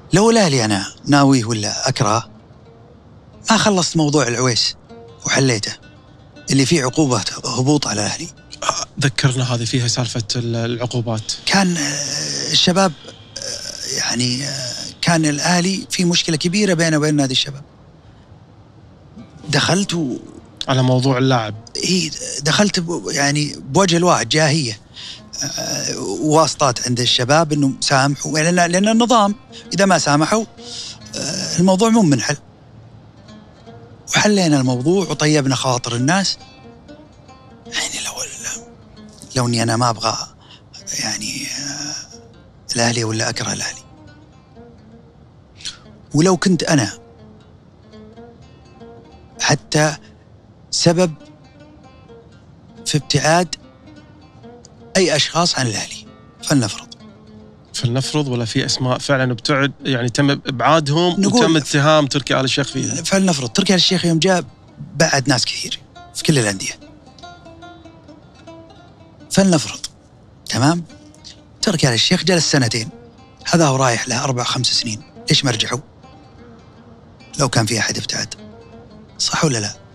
لو الأهلي أنا ناويه ولا أكره ما خلصت موضوع العويس وحليته اللي فيه عقوبة هبوط على الأهلي. ذكرنا هذه فيها سالفة العقوبات. كان الشباب يعني كان الأهلي في مشكلة كبيرة بينه وبين نادي الشباب. دخلت على موضوع اللاعب. دخلت يعني بوجه الواحد جاهية واسطات عند الشباب إنه سامحوا، لأن النظام إذا ما سامحوا الموضوع مو منحل. وحلينا الموضوع وطيبنا خاطر الناس. يعني لو إني أنا ما أبغى يعني الأهلي ولا أكره الأهلي، ولو كنت أنا حتى سبب في ابتعاد أي أشخاص عن الأهلي، فلنفرض ولا في أسماء فعلا ابتعد، يعني تم إبعادهم وتم اتهام تركي آل الشيخ فيها. فلنفرض تركي آل الشيخ يوم جاء بعد ناس كثير في كل الأندية. فلنفرض تمام، تركي آل الشيخ جلس 2 سنين، هذا هو رايح له 4-5 سنين، ليش ما رجعوا؟ لو كان في أحد ابتعد، صح ولا لا؟